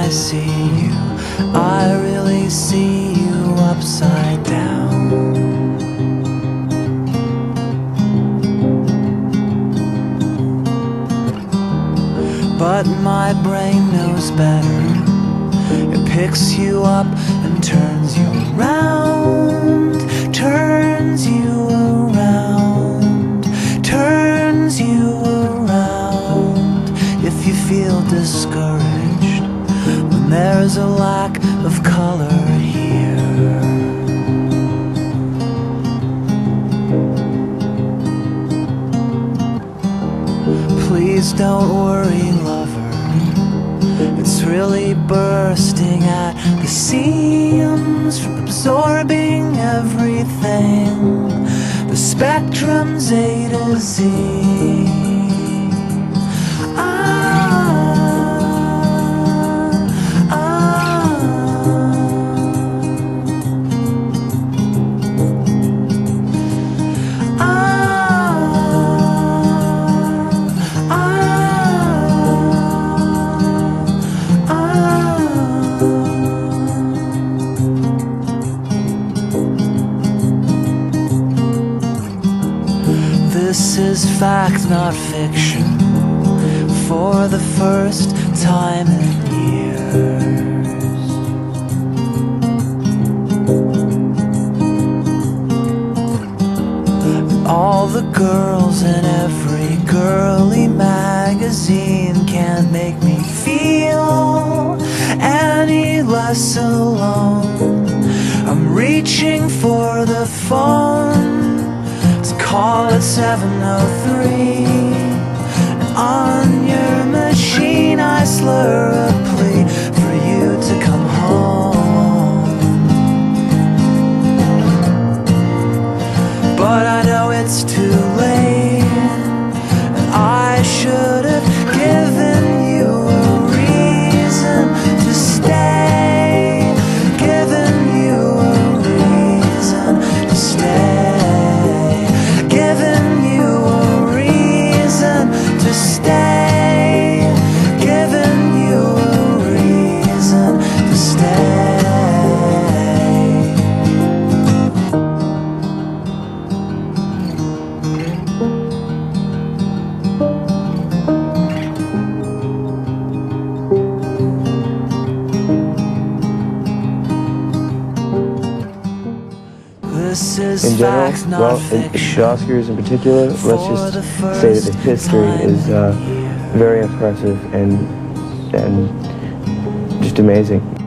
see you, I really see you upside down. But my brain knows better. It picks you up and turns you around, turns you around, turns you around. If you feel discouraged when there's a lack of color here, please don't worry, lover. It's really bursting at the seams from absorbing everything. The spectrum's A to Z. This is fact, not fiction, for the first time in years. All the girls in every girly magazine can't make me feel any less alone. I'm reaching for the phone, call it 703, and on your machine I slur a plea for you to come home. But I know it's too late, and I should have given you a reason to stay, given you a reason to stay. In general, well, the Oscars in particular, let's just say that the history is very impressive and just amazing.